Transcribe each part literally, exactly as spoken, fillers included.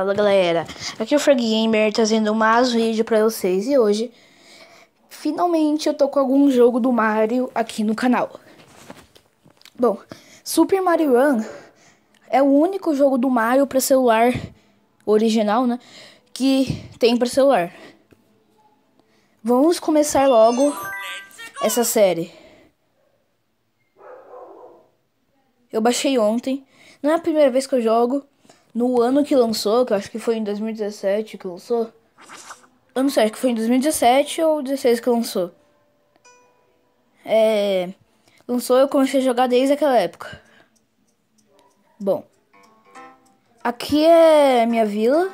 Fala galera, aqui é o Frog Gamer trazendo mais vídeo pra vocês. E hoje, finalmente eu tô com algum jogo do Mario aqui no canal. Bom, Super Mario Run é o único jogo do Mario pra celular original, né, que tem pra celular. Vamos começar logo essa série. Eu baixei ontem, não é a primeira vez que eu jogo. No ano que lançou, que eu acho que foi em dois mil e dezessete que lançou. Eu não sei, acho que foi em dois mil e dezessete ou dezesseis que lançou. É... Lançou, eu comecei a jogar desde aquela época. Bom. Aqui é minha vila.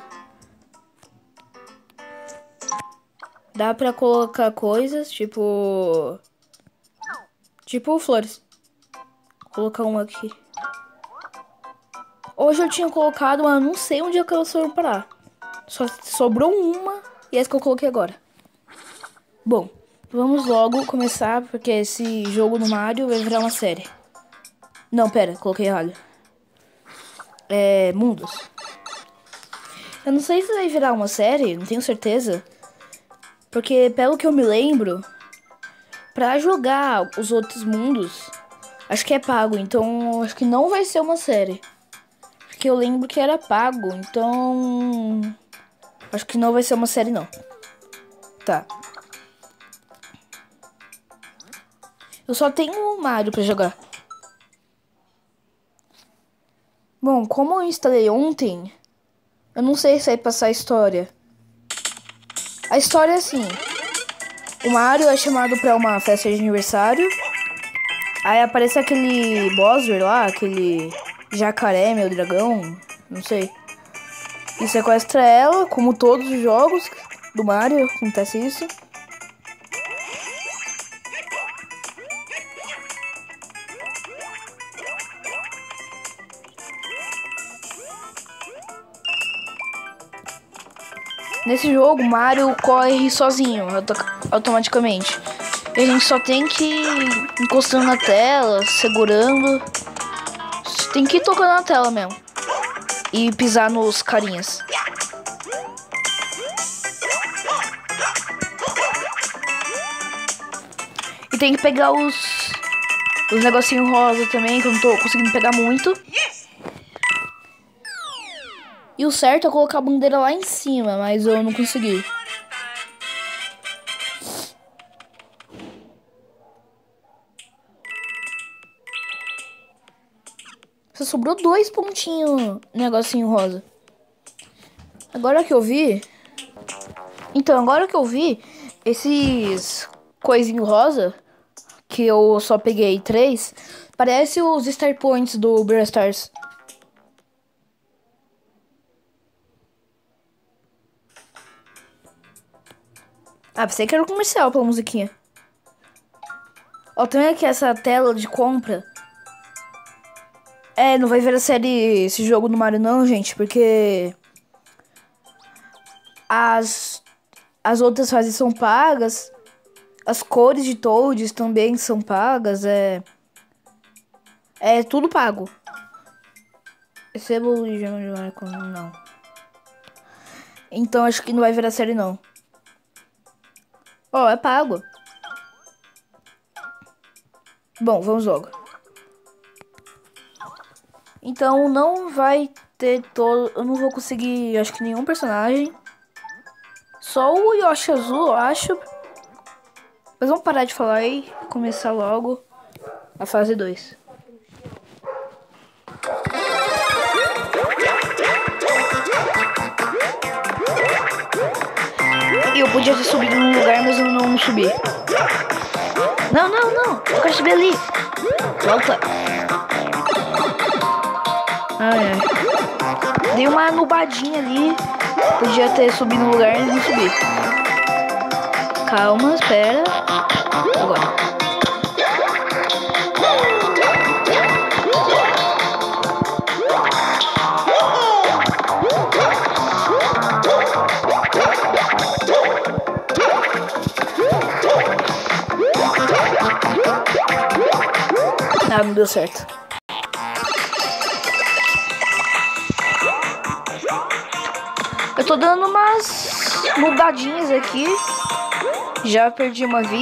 Dá pra colocar coisas, tipo... Tipo flores. Vou colocar uma aqui. Hoje eu tinha colocado, mas não sei onde é que elas foram parar. Só sobrou uma e essa que eu coloquei agora. Bom, vamos logo começar, porque esse jogo no Mario vai virar uma série. Não, pera, coloquei errado. É, mundos. Eu não sei se vai virar uma série, não tenho certeza. Porque, pelo que eu me lembro, pra jogar os outros mundos, acho que é pago. Então, acho que não vai ser uma série. Porque eu lembro que era pago, então... Acho que não vai ser uma série, não. Tá. Eu só tenho o Mario pra jogar. Bom, como eu instalei ontem, eu não sei se vai passar a história. A história é assim. O Mario é chamado pra uma festa de aniversário. Aí aparece aquele Bowser lá, aquele jacaré, meu dragão, não sei. E sequestra ela, como todos os jogos do Mario, acontece isso. Nesse jogo, Mario corre sozinho, auto automaticamente. E a gente só tem que ir encostando na tela, segurando. Tem que ir tocando na tela mesmo. E pisar nos carinhas. E tem que pegar os, os negocinhos rosa também, que eu não tô conseguindo pegar muito. E o certo é colocar a bandeira lá em cima, mas eu não consegui. Só sobrou dois pontinhos, negocinho rosa. Agora que eu vi... Então, agora que eu vi, esses coisinho rosa, que eu só peguei três, parece os Star Points do Brawl Stars. Ah, pensei que era o comercial pela musiquinha. Ó, também aqui essa tela de compra. É, não vai ver a série esse jogo do Mario não, gente, porque as, as outras fases são pagas. As cores de Toads também são pagas, é... É tudo pago. Recebo o gema de Mario, não. Então acho que não vai ver a série não. Ó, oh, é pago. Bom, vamos logo. Então não vai ter todo... Eu não vou conseguir, acho que nenhum personagem. Só o Yoshi azul, eu acho. Mas vamos parar de falar e começar logo a fase dois. E eu podia ter subido num lugar, mas eu não subi. Não, não, não. Eu quero subir ali. Volta. Ai, ai. Dei uma nubadinha ali. Podia ter subido no lugar e não subi. Calma, espera. Agora. Ah, não deu certo. tô dando umas bugadinhas aqui. Já perdi uma vida.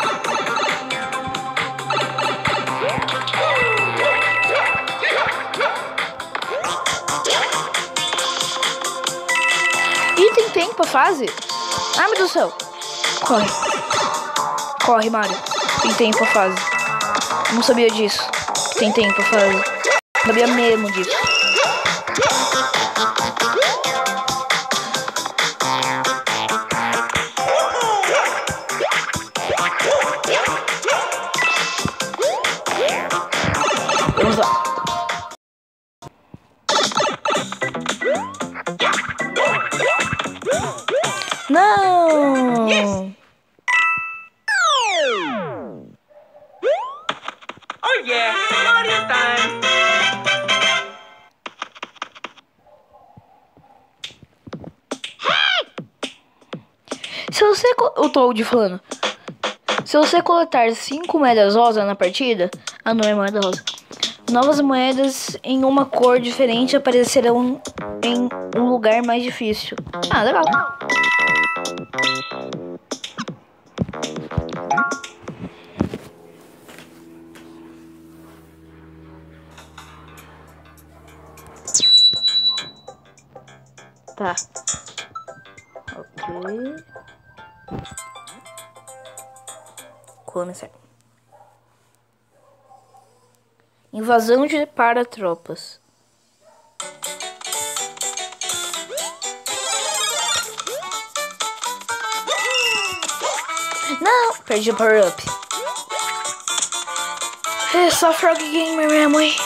Ih, tem tempo pra fase? Ai, meu Deus do céu. Corre. Corre, Mario. Tem tempo pra fase. Não sabia disso. Tem tempo pra fase. Não sabia mesmo disso. Vamos lá. Não! Oh yeah, Mario time! Se você... O Toad falando. Se você coletar cinco moedas rosa na partida... Ah, não é moeda rosa. Novas moedas em uma cor diferente aparecerão em um lugar mais difícil. Ah, legal. Tá. Ok. Começar. Invasão de paratropas. Não! Perdi o power up. É só Frog Gamer mesmo, hein?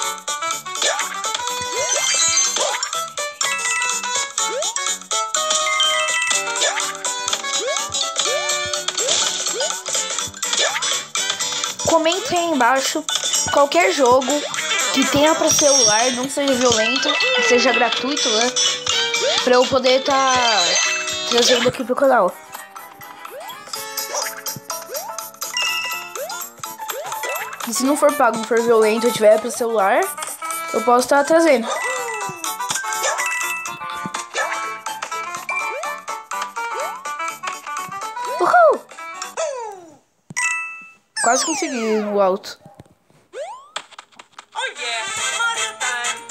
Comentem aí embaixo qualquer jogo que tenha para celular, não seja violento, seja gratuito, né? Pra eu poder estar tá trazendo aqui pro canal. E se não for pago, não for violento, ou tiver para celular, eu posso estar tá trazendo. Uhul! Quase consegui o alto. Oh yeah, Mario time!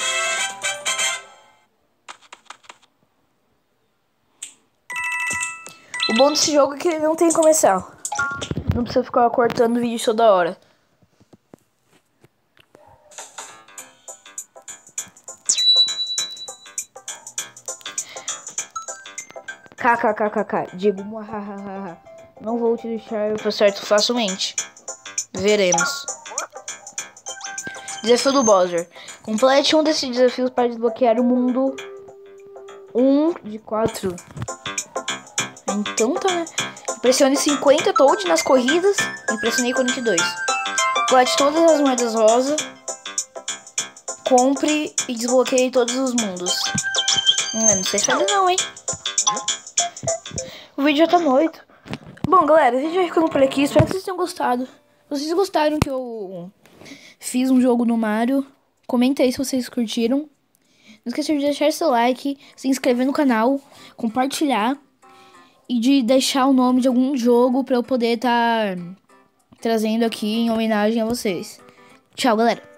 O bom desse jogo é que ele não tem comercial. Não precisa ficar cortando o vídeo toda hora. Kkkk, digo muahahaha. Não vou te deixar o certo facilmente. Veremos. Desafio do Bowser. Complete um desses desafios para desbloquear o mundo um de quatro. Então tá, né? Impressione cinquenta Toad nas corridas. Impressionei quarenta e dois. Colete todas as moedas rosa. Compre e desbloqueie todos os mundos. Hum, não sei se ainda não, hein? O vídeo já tá noite. Bom, galera, o vídeo vai ficando por aqui. Espero que vocês tenham gostado. Se vocês gostaram que eu fiz um jogo no Mario, comenta aí se vocês curtiram. Não esqueça de deixar seu like, se inscrever no canal, compartilhar e de deixar o nome de algum jogo pra eu poder estar tá trazendo aqui em homenagem a vocês. Tchau, galera.